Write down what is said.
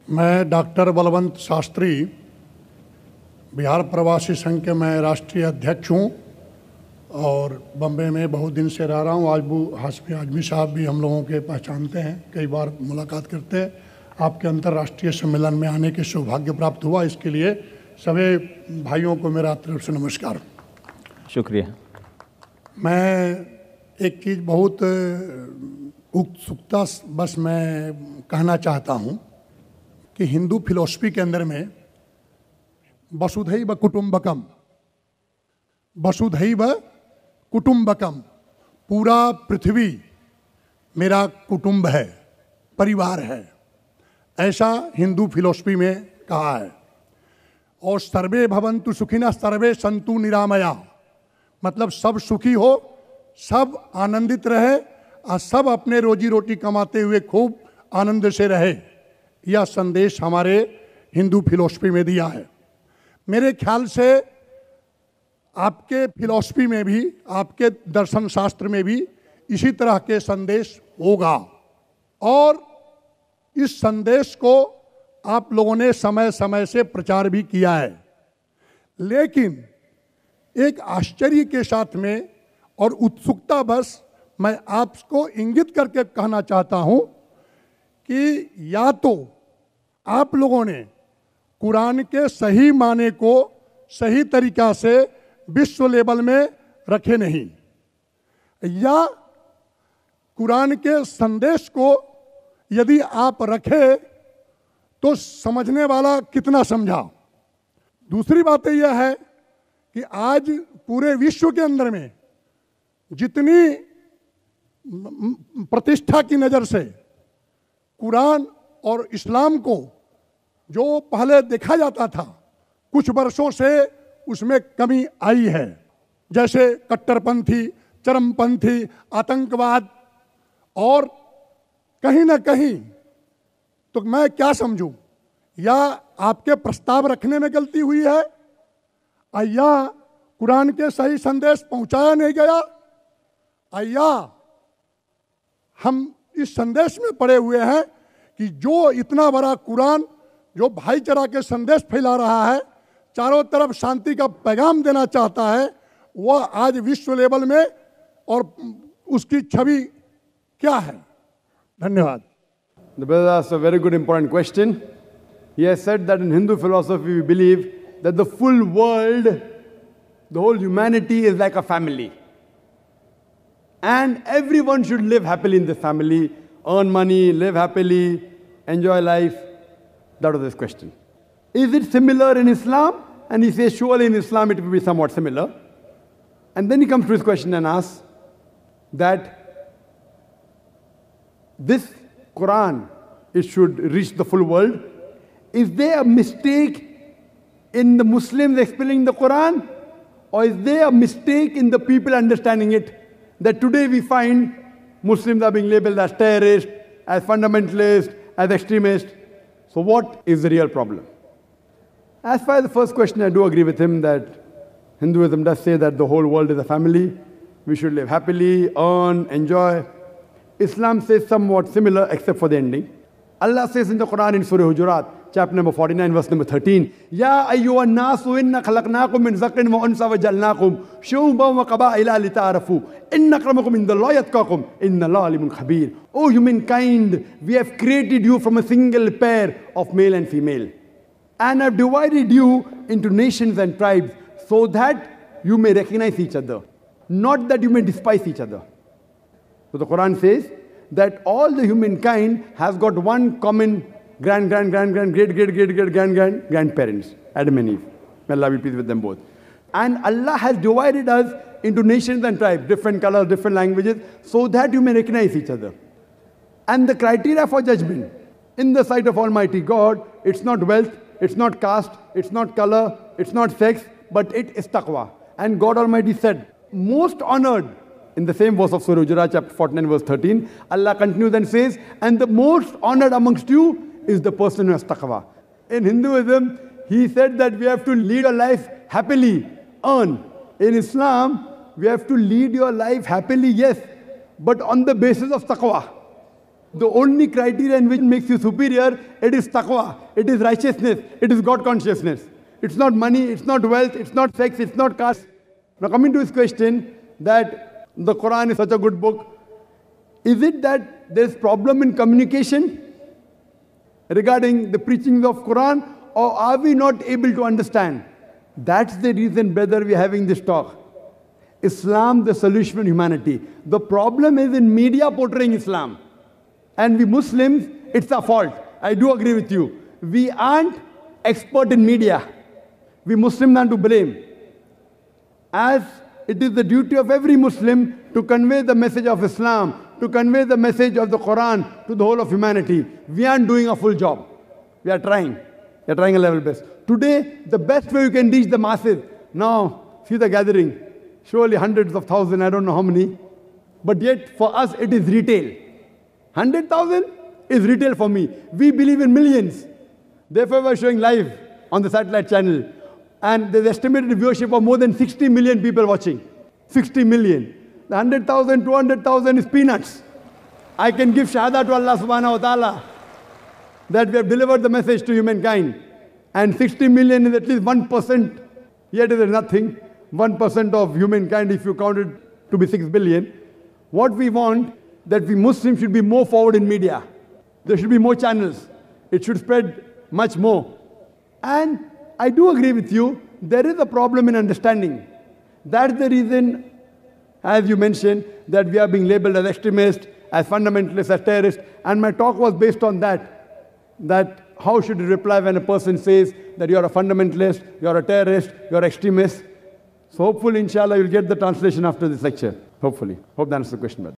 मैं डॉक्टर बलवंत शास्त्री, बिहार प्रवासी संघ के मैं राष्ट्रीय अध्यक्ष हूँ और बम्बई में बहुत दिन से रह रहा हूँ। हाशमी आजमी साहब भी हम लोगों के पहचानते हैं, कई बार मुलाकात करते हैं। आपके अंतर्राष्ट्रीय सम्मेलन में आने के सौभाग्य प्राप्त हुआ, इसके लिए सभी भाइयों को मेरा तरफ से नमस्कार। शुक्रिया। मैं एक चीज़ बहुत उत्सुकता बस मैं कहना चाहता हूँ कि हिंदू फिलॉसफी के अंदर में वसुधैव कुटुंबकम, वसुधैव कुटुंबकम, पूरा पृथ्वी मेरा कुटुंब है, परिवार है, ऐसा हिंदू फिलॉसफी में कहा है। और सर्वे भवन्तु सुखिनः सर्वे सन्तु निरामया, मतलब सब सुखी हो, सब आनंदित रहे और सब अपने रोजी रोटी कमाते हुए खूब आनंद से रहे। यह संदेश हमारे हिंदू फिलॉसफी में दिया है। मेरे ख्याल से आपके फिलॉसफी में भी, आपके दर्शन शास्त्र में भी इसी तरह के संदेश होगा और इस संदेश को आप लोगों ने समय समय से प्रचार भी किया है। लेकिन एक आश्चर्य के साथ में और उत्सुकता बस मैं आपको इंगित करके कहना चाहता हूं कि या तो आप लोगों ने कुरान के सही माने को सही तरीका से विश्व लेवल में रखे नहीं, या कुरान के संदेश को यदि आप रखे तो समझने वाला कितना समझा। दूसरी बात यह है कि आज पूरे विश्व के अंदर में जितनी प्रतिष्ठा की नज़र से कुरान और इस्लाम को जो पहले देखा जाता था, कुछ वर्षों से उसमें कमी आई है। जैसे कट्टरपंथी, चरमपंथी, आतंकवाद, और कहीं ना कहीं तो मैं क्या समझूं, या आपके प्रस्ताव रखने में गलती हुई है, या कुरान के सही संदेश पहुंचाया नहीं गया, या हम इस संदेश में पड़े हुए हैं कि जो इतना बड़ा कुरान जो भाईचारा के संदेश फैला रहा है, चारों तरफ शांति का पैगाम देना चाहता है, वह आज विश्व लेवल में और उसकी छवि क्या है। धन्यवाद। The brother asked a very good important question. He has said that in Hindu philosophy we believe that the full world, the whole humanity is like a family. And everyone should live happily in this family, earn money, live happily, enjoy life. That was his question. Is it similar in Islam? And he says, surely in Islam it will be somewhat similar. And then he comes to his question and asks that this Quran, it should reach the full world. Is there a mistake in the Muslims explaining the Quran? Or is there a mistake in the people understanding it? That today we find Muslims are being labeled as terrorists, as fundamentalists, as extremists. So what is the real problem? As far as the first question, I do agree with him that Hinduism does say that the whole world is a family. We should live happily, earn, enjoy. Islam says somewhat similar except for the ending. Allah says in the Quran in Surah Hujurat, chapter number 49, verse number 13, Ya ayyuhan nasu inna khalaqnakum min zakarin wa unsa wa ja'alnakum shu'uban wa qaba'ila lita'arafu inna akramakum indallahi atqakum inna Allaha alimun khabir. O humankind, we have created you from a single pair of male and female, and have divided you into nations and tribes so that you may recognize each other, not that you may despise each other. So the Quran says that all the humankind has got one common grandparents, Adam and Eve. May Allah be pleased with them both. And Allah has divided us into nations and tribes, different colors, different languages, so that you may recognize each other. And the criteria for judgment in the sight of Almighty God, it's not wealth, it's not caste, it's not color, it's not sex, but it is taqwa. And God Almighty said, most honored, in the same verse of Surah Hujurat, chapter 49, verse 13, Allah continues and says, and the most honored amongst you is the person who has taqwa. In Hinduism, he said that we have to lead a life happily, earn. In Islam, we have to lead your life happily, yes, but on the basis of taqwa. The only criterion which makes you superior, it is taqwa, it is righteousness, it is God consciousness. It's not money, it's not wealth, it's not sex, it's not caste. Now coming to his question that the Quran is such a good book, is it that there's problem in communication regarding the preaching of Quran, or are we not able to understand? That's the reason, brother, we're having this talk. Islam, the solution for humanity. The problem is in media portraying Islam. And we Muslims, it's our fault. I do agree with you. We aren't expert in media. We Muslims are to blame. As it is the duty of every Muslim to convey the message of Islam, to convey the message of the Quran to the whole of humanity. We aren't doing a full job. We are trying. We are trying a level best. Today, the best way you can reach the masses. Now, see the gathering. Surely hundreds of thousands, I don't know how many. But yet, for us, it is retail. 100,000 is retail for me. We believe in millions. Therefore, we're showing live on the satellite channel. And there's estimated viewership of more than 60 million people watching. 60 million. The 100,000, 200,000 is peanuts. I can give shahada to Allah subhanahu wa ta'ala that we have delivered the message to humankind. And 60 million is at least 1%. Yet it is nothing. 1% of humankind if you count it to be 6 billion. What we want, that we Muslims should be more forward in media. There should be more channels. It should spread much more. And I do agree with you, there is a problem in understanding. That's the reason, as you mentioned, that we are being labeled as extremists, as fundamentalists, as terrorists. And my talk was based on that how should you reply when a person says that you're a fundamentalist, you're a terrorist, you're extremist. So hopefully, inshallah, you'll get the translation after this lecture. Hopefully. Hope that answers the question, brother.